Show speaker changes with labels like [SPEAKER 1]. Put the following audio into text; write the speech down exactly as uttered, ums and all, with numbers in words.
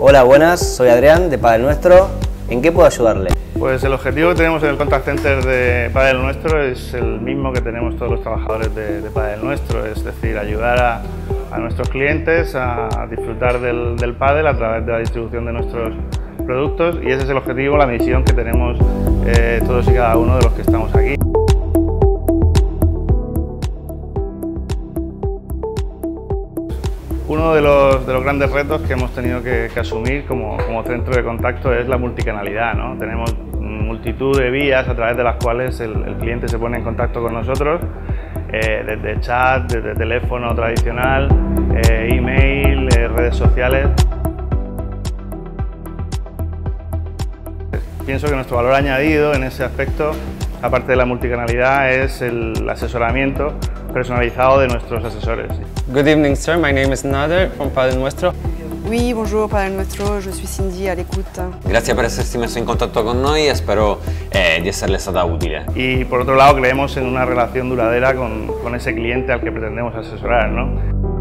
[SPEAKER 1] Hola, buenas, soy Adrián de Padel Nuestro. ¿En qué puedo ayudarle?
[SPEAKER 2] Pues el objetivo que tenemos en el Contact Center de Padel Nuestro es el mismo que tenemos todos los trabajadores de, de Padel Nuestro, es decir, ayudar a, a nuestros clientes a disfrutar del, del pádel a través de la distribución de nuestros productos, y ese es el objetivo, la misión que tenemos eh, todos y cada uno de los que estamos aquí. Uno de los, de los grandes retos que hemos tenido que, que asumir como, como centro de contacto es la multicanalidad, ¿no? Tenemos multitud de vías a través de las cuales el, el cliente se pone en contacto con nosotros, eh, desde chat, desde teléfono tradicional, eh, email, eh, redes sociales. Pienso que nuestro valor añadido en ese aspecto, aparte de la multicanalidad, es el asesoramiento personalizado de nuestros asesores.
[SPEAKER 3] Good evening, sir. My name is Nader from Padel Nuestro.
[SPEAKER 4] Oui, bonjour, Padel Nuestro, je suis Cindy à l'écoute.
[SPEAKER 5] Grazie per essersi messo in contatto con noi e spero eh, di esserle stata utile.
[SPEAKER 2] Y por otro lado, creemos en una relación duradera con, con ese cliente al que pretendemos asesorar, ¿no?